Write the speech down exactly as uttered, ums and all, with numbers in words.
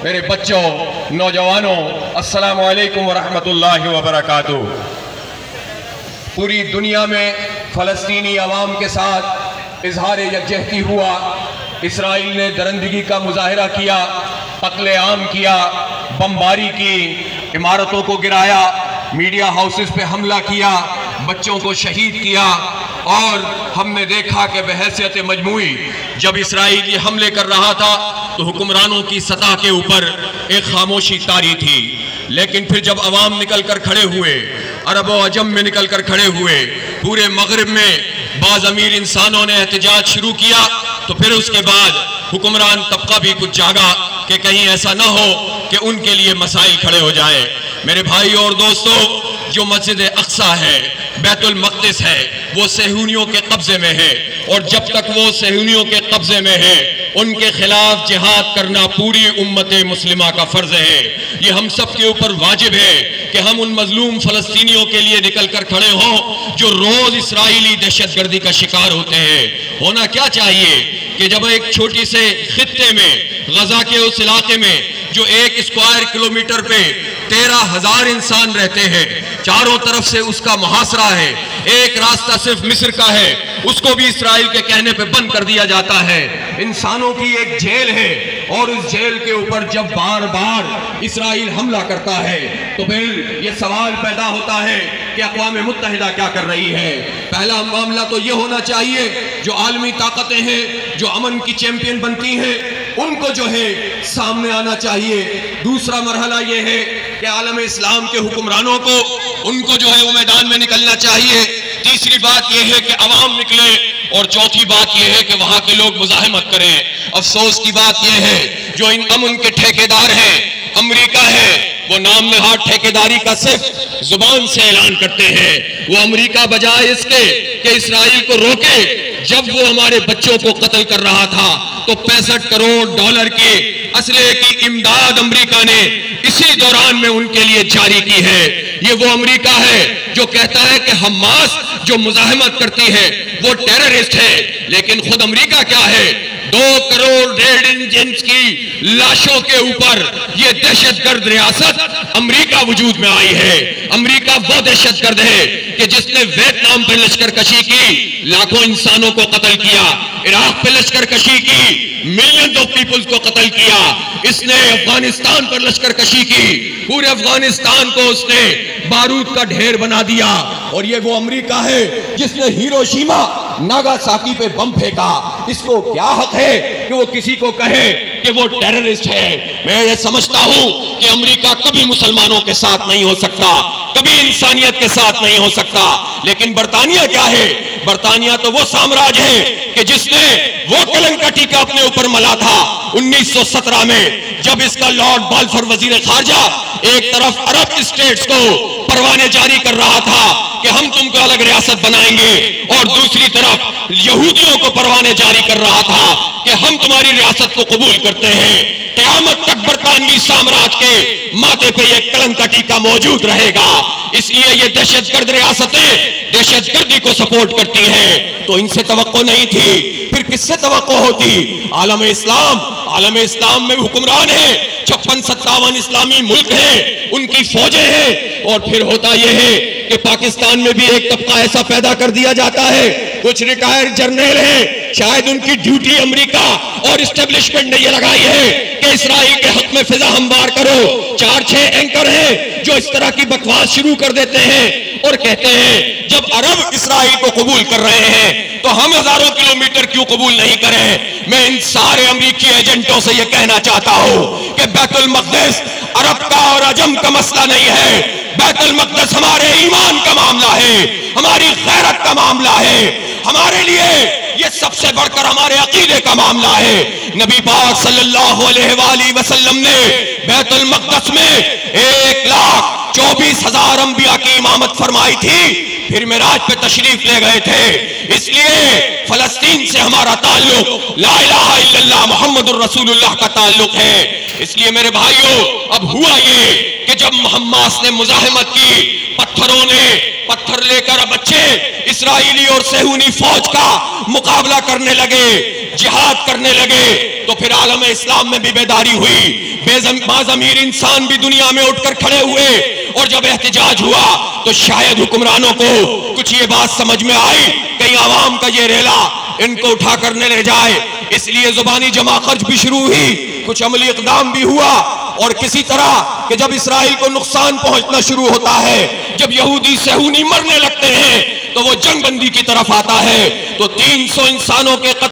मेरे बच्चों, नौजवानों, अस्सलामु अलैकुम वरहमतुल्लाहि वबरकातुहू। पूरी दुनिया में फ़लस्तीनी अवाम के साथ इजहार यकजहती हुआ। इसराइल ने दरंदगी का मुजाहरा किया, कत्ले आम किया, बमबारी की, इमारतों को गिराया, मीडिया हाउसेस पे हमला किया, बच्चों को शहीद किया। और हमने देखा कि बहैसियत मजमूई जब इसराइल ये हमले कर रहा था तो हुक्मरानों की सतह के ऊपर एक खामोशी तारी थी, लेकिन फिर जब अवाम निकल कर खड़े हुए, अरब व अजम में निकल कर खड़े हुए, पूरे मगरिब में बाज़ अमीर इंसानों ने एहतजाज शुरू किया, तो फिर उसके बाद हुक्मरान तबका भी कुछ जागा कि कहीं ऐसा ना हो कि उनके लिए मसाइल खड़े हो जाए। मेरे भाई और दोस्तों, जो मस्जिद अक्सा है, बैतुल मक़दिस है, वो सहूनियों के कब्जे में है, और जब तक वो सहूनियों के कब्जे में है उनके खिलाफ जिहाद करना पूरी उम्मत मुस्लिमा का फर्ज है। ये हम सब के ऊपर वाजिब है कि हम उन मजलूम फ़लस्तीनियों के लिए निकल कर खड़े हों जो रोज इसराइली दहशतगर्दी का शिकार होते हैं। होना क्या चाहिए कि जब एक छोटी से खित्ते में, गजा के उस इलाके में जो एक स्क्वायर किलोमीटर पे तेरह हजार इंसान रहते हैं, चारों तरफ से उसका मुहासरा है, एक रास्ता सिर्फ मिस्र का है, उसको भी इसराइल के कहने पे बंद कर दिया जाता है। इंसानों की एक जेल है, और उस जेल के ऊपर जब बार बार इसराइल हमला करता है तो फिर ये सवाल पैदा होता है कि अक़वाम मुत्तहिदा क्या कर रही है। पहला मामला तो ये होना चाहिए, जो आलमी ताकतें हैं, जो अमन की चैंपियन बनती हैं, उनको जो है सामने आना चाहिए। दूसरा मरहला ये है कि आलम इस्लाम के हुक्मरानों को, उनको जो है वो मैदान में निकलना चाहिए। तीसरी बात यह है कि अवाम निकले, और चौथी बात यह है कि वहां के लोग मुजाहिमत करें। अफसोस की बात यह है जो इन अमन के ठेकेदार हैं, अमेरिका है, वो नाम नहाद ठेकेदारी का सिर्फ जुबान से ऐलान करते हैं। वो अमेरिका बजाय इसके कि इसराइल को रोके, जब वो हमारे बच्चों को कत्ल कर रहा था तो पैंसठ करोड़ डॉलर के असले की इमदाद अमेरिका ने इसी दौरान में उनके लिए जारी की है। ये वो अमेरिका है जो कहता है कि हमास जो मुजाहिमत करती है वो टेररिस्ट है, लेकिन खुद अमेरिका क्या है? दो करोड़ रेड इंजन्स की लाशों के ऊपर ये दहशतगर्द रियासत अमेरिका वजूद में आई है। अमेरिका वो दहशतगर्द है कि जिसने वियतनाम पर लश्करकशी की, लाखों इंसानों को कत्ल किया, इराक पे लश्करकशी की, मिलियंस ऑफ पीपल्स को कत्ल किया, इसने अफगानिस्तान पर लश्करकशी की, पूरे अफगानिस्तान को उसने बारूद का ढेर बना दिया। और ये वो अमेरिका है जिसने हिरोशिमा नागासाकी पे बम फेंका। इसको क्या हक है कि वो किसी को कहे कि वो टेररिस्ट है? मैं ये समझता हूं कि अमेरिका कभी मुसलमानों के साथ नहीं हो सकता, कभी इंसानियत के साथ नहीं हो सकता। लेकिन बरतानिया क्या है? बरतानिया तो वो साम्राज्य है कि जिसने वो कलंका टीका अपने ऊपर मला था उन्नीस सौ सत्रह में, जब इसका लॉर्ड बाल्फोर वजीर खारजा एक तरफ अरब स्टेट्स को परवाने जारी कर रहा था कि हम तुमको अलग रियासत बनाएंगे, और दूसरी तरफ यहूदियों को परवाने जारी कर रहा था कि हम तुम्हारी रियासत को कबूल करते हैं। क़यामत तक बरतानवी साम्राज्य के माथे पे ये कलंका टीका मौजूद रहेगा। इसलिए ये दहशतगर्द रियासतें दहशतगर्दी को सपोर्ट करती हैं, तो इनसे तवक्को नहीं थी, फिर किससे तवक्को होती? आलम इस्लाम, आलम इस्लाम में हुक्मरान है, छप्पन सत्तावन इस्लामी मुल्क है, उनकी फौजें हैं, और फिर होता यह है कि पाकिस्तान में भी एक तबका ऐसा पैदा कर दिया जाता है, कुछ रिटायर्ड जर्नल हैं, शायद उनकी ड्यूटी अमेरिका और इस्टेब्लिशमेंट ने यह लगाई है कि इसराइल के हक में फिजा हमवार करो। चार छह एंकर हैं जो इस तरह की बकवास शुरू कर देते हैं और कहते हैं जब अरब इसराइल को कबूल कर रहे हैं तो हम हजारों किलोमीटर क्यों कबूल नहीं करें। मैं इन सारे अमेरिकी एजेंटों से यह कहना चाहता हूं कि बैतुल मक़दिस अरब का और अजम का मसला नहीं है। बैतुल मक़दिस हमारे ईमान का मामला है, हमारी गैरत का मामला है, हमारे लिए ये सबसे बढ़कर हमारे अकीदे का मामला है। नबी पाक सल्लल्लाहु अलैहि वसल्लम ने बैतुल मक़दिस में एक लाख चौबीस हजार अंबिया की इमामत फरमाई थी, फिर मेराज पे तशरीफ ले गए थे। इसलिए फलस्तीन से हमारा ताल्लुक ला इलाहा इल्लल्लाह मुहम्मदुर रसूलुल्लाह का ताल्लुक है। इसलिए मेरे भाइयों, अब हुआ ये कि जब हमास ने मुजाहिमत की, पत्थरों ने पत्थर लेकर अब बच्चे इस्राएली और सेहूनी फौज का मुकाबला करने लगे, जिहाद करने लगे, तो फिर आलम इस्लाम में भी बेदारी हुई। बाज़मीर इंसान भी दुनिया में उठकर खड़े हुए, और जब एहतजाज हुआ तो शायद हुक्मरानों को कुछ ये बात समझ में आई, कहीं आवाम का ये रेला इनको उठा करने ले जाए। इसलिए जुबानी जमा खर्च भी शुरू हुई, कुछ अमली इक़दाम भी हुआ, और किसी तरह कि जब इसराइल को नुकसान पहुंचना शुरू होता है, जब यहूदी सेहूनी मरने लगते हैं, तो वो जंगबंदी की तरफ आता है। तो तीन सौ इंसानों के